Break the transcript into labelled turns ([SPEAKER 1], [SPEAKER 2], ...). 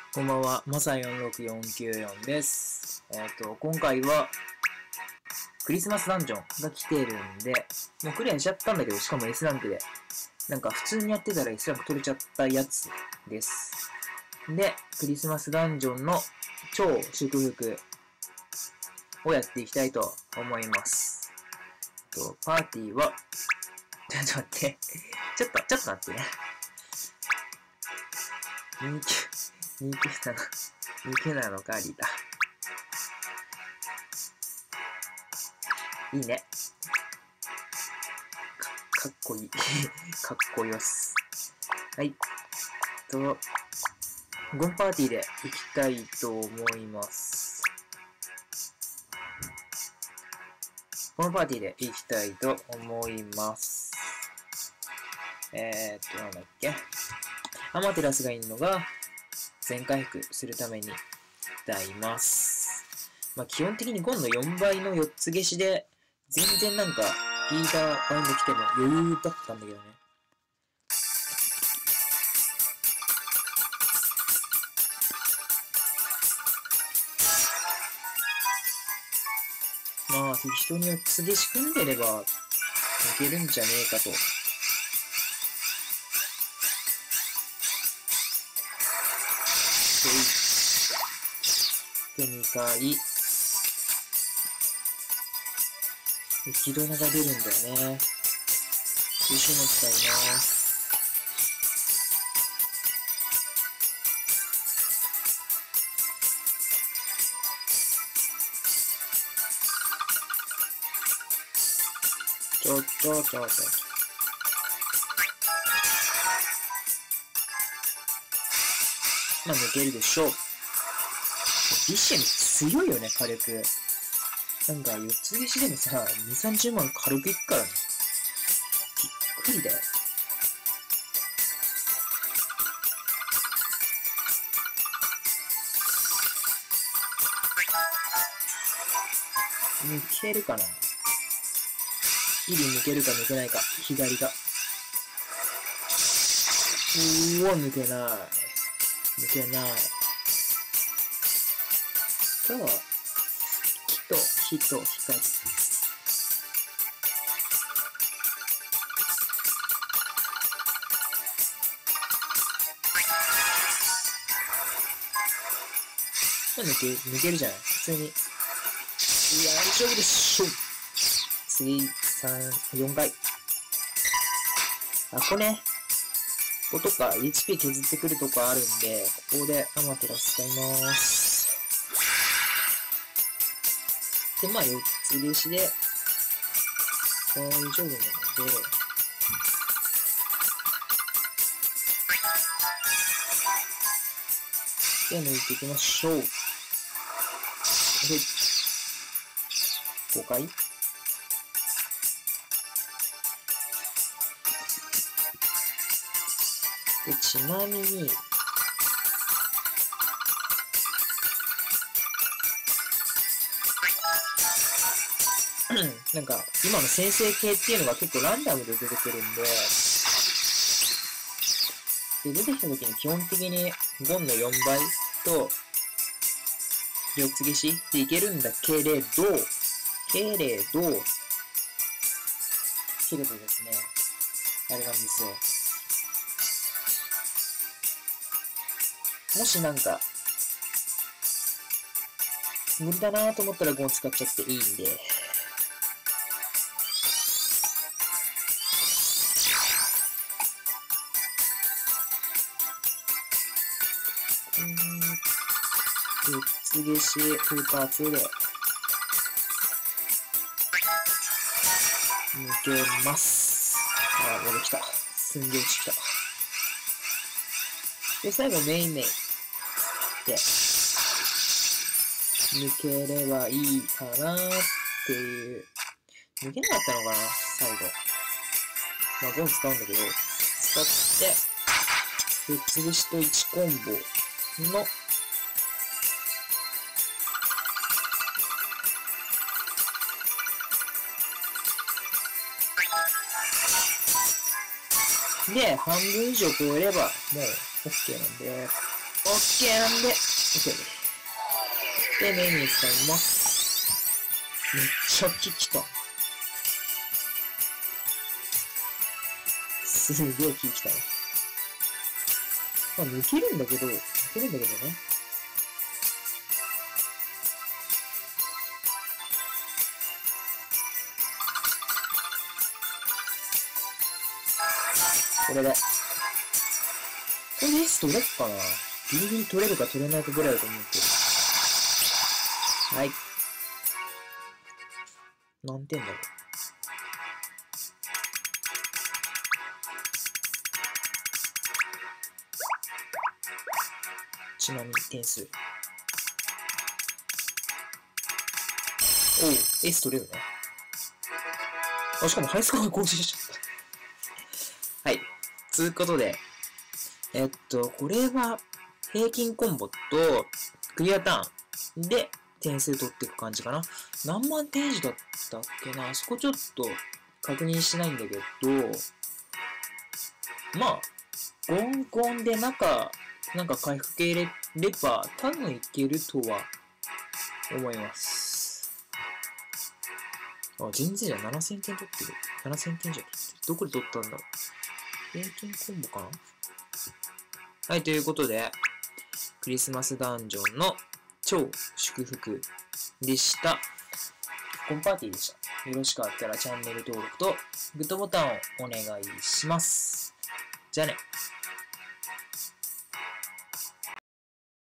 [SPEAKER 1] こんばんは、マサ46494です。今回は、クリスマスダンジョンが来てるんで、もうクリアしちゃったんだけど、しかも S ランクで、なんか普通にやってたら S ランク取れちゃったやつです。で、クリスマスダンジョンの超祝福をやっていきたいと思います。パーティーは、ちょっと待って、ちょっと待ってね。人気なのか、リーダー。いいね。かっこいい。かっこよす。はい。ゴンパーティーで行きたいと思います。このパーティーで行きたいと思います。なんだっけ。アマテラスがいるのが、全回復するために歌います。まあ基本的にゴンの4倍の4つ消しで、全然なんか、リーダーバインド来ても余裕だったんだけどね。まあ適当に4つ消し組んでれば、いけるんじゃねえかと。で、2回。気ドナが出るんだよね。優秀な使います。ちょ。まあ抜けるでしょう。ビッシェム強いよね、火力。なんか、4つ消しでもさ、2、30万軽くいくからね。びっくりだよ。抜けるかな？イリ抜けるか抜けないか。左が。抜けない。抜けない。じゃあ、火と光。抜けるじゃない普通に。大丈夫でしょ。次、4回。ここね。こことか HP 削ってくるとこあるんで、ここでアマテラス使います。で、まあ4つ消しで大丈夫なので、で、抜いていきましょう。5回で、ちなみに、なんか、今の先制系っていうのが結構ランダムで出てくるんで、出てきた時に基本的にゴンの4倍と、4つ消しでいけるんだけれどですね、あれなんですよ。もしなんか、無理だなと思ったらゴン使っちゃっていいんで。4つ消し、フーパー2で、抜けます。俺来た。すんげえ来た。で、最後メインで、抜ければいいかなっていう。抜けなかったのかな最後。まあ、ゴン使うんだけど、使って、4つ消しと1コンボの、で、半分以上超えれば、もう、OK なんで、 OK なんで、OK。で、メニュー使います。めっちゃ効きた。すげえ効きたね。まあ、抜けるんだけどね。これで。これで S 取れっかな。ギリギリ取れるか取れないかぐらいだと思うけど。はい。何点だろう。ちなみに点数。おう、S 取れるね。あ、しかもハイスコア更新しちゃった。はい。つうことで、これは平均コンボとクリアターンで点数取っていく感じかな。何万点以上だったっけな、そこちょっと確認してないんだけど、まあ、ゴンゴンでなんか回復系入れれば多分いけるとは思います。あ、全然じゃ7000点取ってる。7000点以上取ってる。どこで取ったんだろう。平均コンボかな。はい、ということで、クリスマスダンジョンの超祝福でした。コンパーティーでした。よろしかったらチャンネル登録とグッドボタンをお願いします。じゃあね。